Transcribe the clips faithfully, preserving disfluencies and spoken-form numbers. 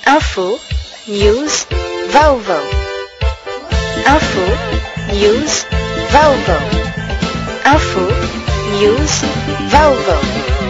Info, news, vaovao. Info, news, vaovao. Info, news, vaovao.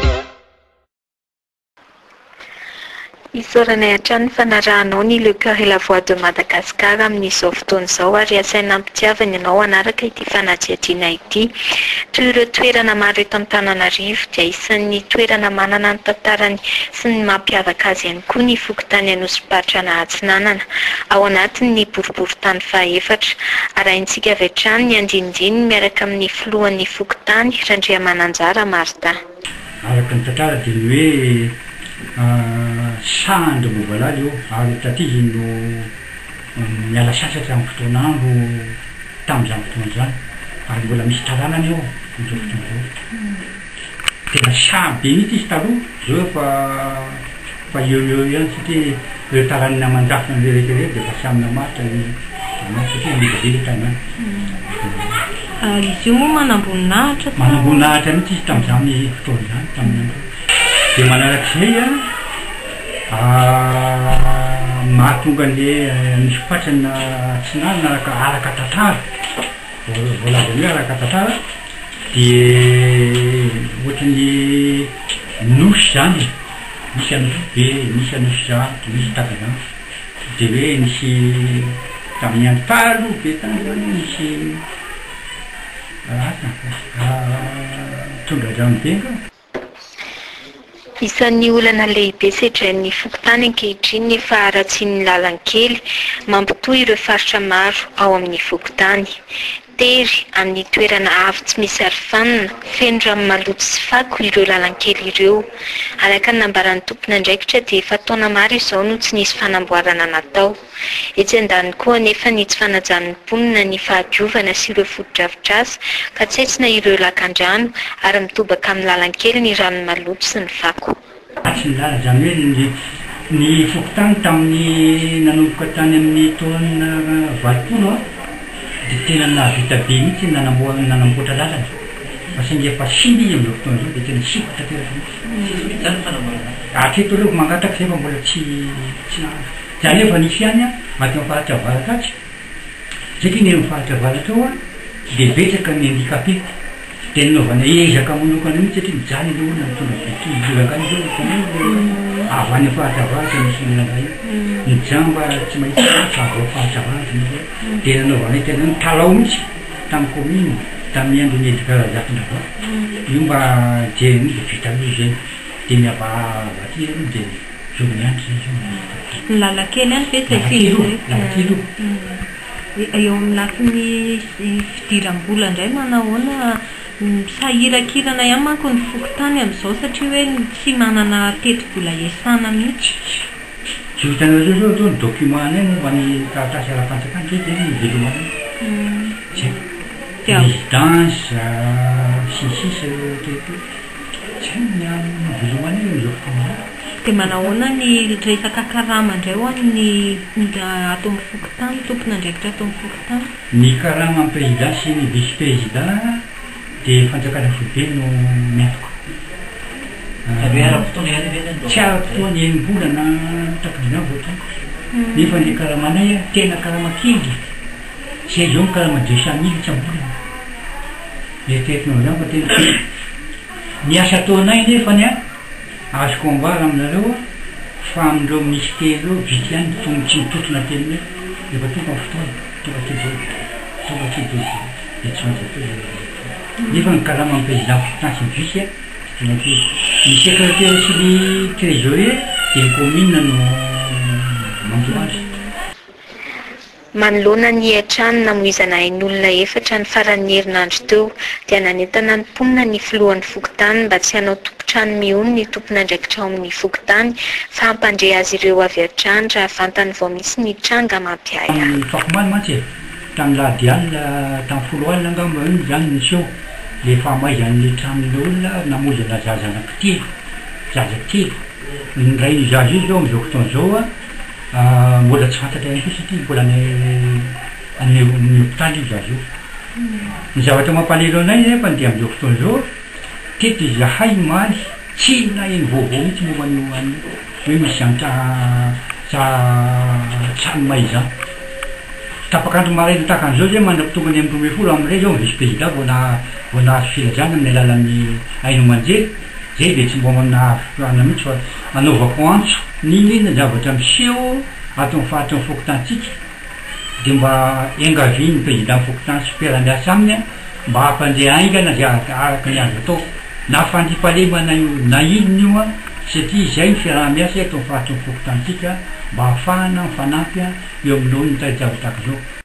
Isaoranay hatrany fanarahanao ny Le Cœur et la Voix de Madagascar amin'izao fotoan'izao ary asaina ampitiavana ianao hanaraka ity fanatsiadiana ity. Toy ireo toerana maro eto Antananarivo dia isan'ny toerana manana ny tantarany sy ny mampiavaka azy ihany koa ny fokontany Anosipatra na Atsinanana ao anatiny ny boriboritany fahaefatra. Arahintsika avy hatrany ny andinindiny miaraka amin'ny filohan'ny fokontany Randriamananjara Martin. Araka ny tantara dia ny hoe sandro movalala io ary taty no miala sasatra amin'ny fotoan'andro tamin'izany fotoana izany ary mbola misy taranany eo amin'izao fotoana izao. Tena sahy be mihitsy izy taloha zao fa fa eo eo ihany satria ireo taranany aman-jafy ny rehetrarehetra dia fa samina maritra ny satria mivelely tany any. Izy io moa manamboninahitra manamboninahitra mihitsy izy tamin'izany fotoana izany tamin'ny dia manarak'izay a mahatonga an'le Anosipatra Atsinanana araka araka tantara voalaza hoe araka tantara dia ohatran'ny nosy zany misy anosy be misy anosy zato misy takazany dia hoe nisy tamin'ny andro taloha be tany zany misy tonga drano be nga. Isan'ny olana lehibe sedrain'ny fokontany ankehitriny ny faharatsian'ny lalankely mampitohy ireo faritra maro ao amin'ny fokontany. Tery amin'ny toerana avo tsy misy arofanina feno rano maloto sy fako ireo lalankely ireo. Araka ny nambaran'ny tompona andraikitra dia efa taona maro izao no tsy nisy fanamboarana natao. Etsy andany koa anefa ny tsy fanajan'ny mponina ny fahadiovana sy ireo foto-drafitrasa ka tsetsina ireo lakan-drano ary mitobaka amin'ny lalankely ny rano maloto sy ny fako. Tsy ny lala zany hoe ny fokontany tamin'ny nanomboka tany amin'ny taona valopolo dia tena nahavita be mihitsy nanamboatra lalana fa saingy efa simba izy amin'izao fotoana izao dia tena sikotra teraka hatreto reo mangataka zay fa mbola tsy tsy zany efa nisy ihany a maty amin'ny faritra avaratra atsy satria ny amin'ny faritra avaratra ao a dia betsaka ny handicapé dia nanaovana ezaka manokana mihitsy satria mijaly ilay olona mitondra idolakany izao avy any amin'ny faritra avaratra misy olona io mijamba tsy mahitsy avy ao faritra avaratra misy dia nanaovana tena ny talao mihitsy tamin'ny commune tamin'ny andron'ny edikarazatondrava io mba jeriny dia vita aloha zay dia miavava aty aloha dia zoviny andro zay ny lalankely any ve lalankely lalankely eo amin'ny lafin'ny fidiram-bola indray manahoana sahirakirana ihany manko ny fokontany amin'izao satria hoe tsy manana teti-bola iasana mihitsy. Tsy hitanao zao zao zao ny document any momba ny taratasy ara-panjakana zay dia ny velomany résidence sy ny sisa teto tsy ny velomany amin'izao fotoana. Dia manahoana ny resaka karama indray ho an'ny ato amin'ny fokontany tompona andraikitra ato amin'ny fokontany. Ny karama amin'ny président sy ny vice président dia fanjakana foibe no miafaka. Tsy ara-potoana enim-bola na takidina voatako nefa ny karamanay a tena karama kely zay zao ny karama deux cent mille tsy ambolana eritreretinao zany fa tena niasa taonay nefany a azoko ambara aminareo fa amin'ireo ministère ireo vity ihany tony tsy mitotona teniny efa tonga fotoana tonga teo tonga teo dia tsy maintsy nefa ny karama amin'ny président fokontany sy ny vice a ny secrétaire sy ny trésorier dia ny commune no manjo azy. Manoloana ny hatrany namoizana ain'olona efatra ny faran'ny herinandro teo dia nanentana ny mponina ny filohan'ny fokontany mba tsy hanao tompotrano mihony ny tompona andraikitra ao amin'ny fokontany fa hampandre azy ireo avy hatrany raha vantany vao misy ny tranga mampiaya. Ny fakomaly mantsy e tamin'ny lahady alina tamin'ny folo alina angamba iny zany niseho le fahamaizan'le tranon'ilay olona namoizana zaza anankitelo zaza telo ny ray ny zaza io zao amin'izao fotoana izao a mbola tsy fantatra ihany koa satria mbola ny hopitaly io zaza io. Ny zavatra mampalelo anay nefa dia amin'izao fotoana izao teto izahay maly tsy na eny vaovao mihitsy momba ny hoe misy zanatra trano maiza tapakandro maraina tahaka an'izao zay mandrapitongany amin'ny roa folo amin'irey zao misy président vao na vao nahazo filajana amin'ny alalan'ny aino manjery zay de tsy mbo nahafoana mihitsy fa anaovako antso ninina zavatra miseho atao fahatao fokotantsika de mba engaviny président fokontany super-andrasa aminy a mba hampandre aingana zay araky ny azo atao na fandripalemana io na inona io a satria zay ny fiaraha-miasa atao fahatao fokotantsika mba hahafahana mifanampy eo amin'olo ny taitavy tahaka zao